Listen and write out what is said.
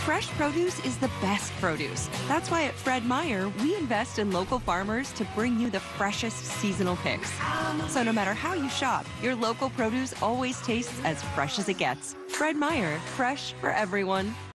Fresh produce is the best produce. That's why at Fred Meyer, we invest in local farmers to bring you the freshest seasonal picks. So no matter how you shop, your local produce always tastes as fresh as it gets. Fred Meyer, fresh for everyone.